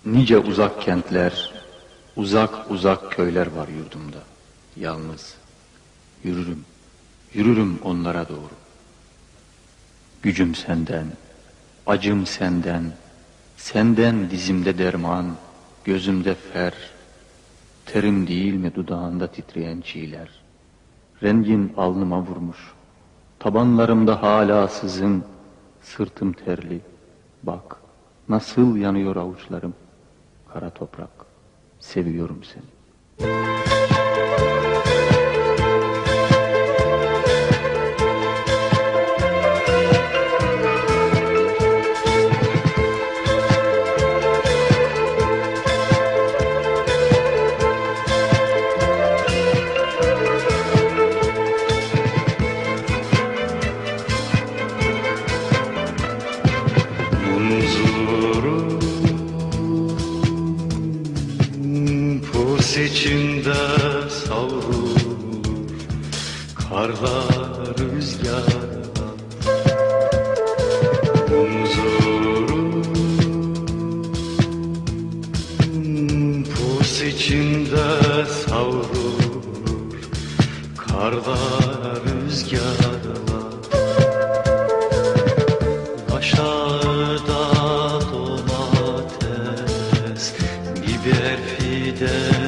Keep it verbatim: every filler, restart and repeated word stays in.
Nice uzak kentler, uzak uzak köyler var yurdumda. Yalnız yürürüm, yürürüm onlara doğru. Gücüm senden, acım senden, senden dizimde derman, gözümde fer. Terim değil mi dudağında titreyen çiğler? Rengin alnıma vurmuş, tabanlarımda hala sızın, sırtım terli. Bak nasıl yanıyor avuçlarım. Kara toprak, seviyorum seni. Pus içinde savrulur karlar rüzgarla. Huzurum pus içinde savrulur karlar rüzgarla. Aşağıda domates, biber, fide